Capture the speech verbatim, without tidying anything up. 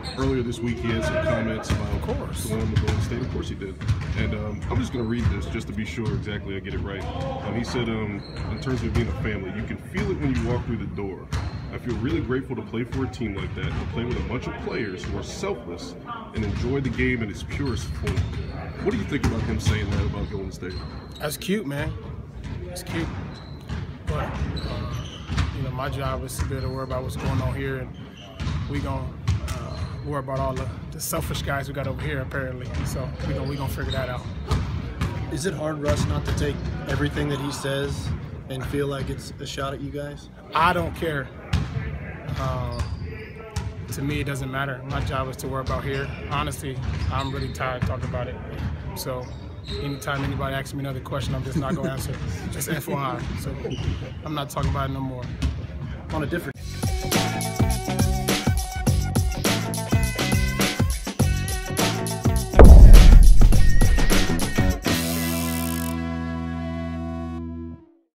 earlier this week he had some comments about of course. going on the Golden State. Of course he did. And um, I'm just going to read this just to be sure exactly I get it right. Um, he said, um, in terms of being a family, you can feel it when you walk through the door. I feel really grateful to play for a team like that, to play with a bunch of players who are selfless and enjoy the game in its purest form. What do you think about him saying that about Golden State? That's cute, man. That's cute. But, uh, you know, my job is to be able to worry about what's going on here, and we gonna uh, worry about all the, the selfish guys we got over here, apparently. So we gonna we gonna figure that out. Is it hard, Russ, not to take everything that he says and feel like it's a shot at you guys? I don't care. Uh, to me, it doesn't matter. My job is to worry about here. Honestly, I'm really tired talking about it. So anytime anybody asks me another question, I'm just not going to answer. Just F Y I. So I'm not talking about it no more. On a different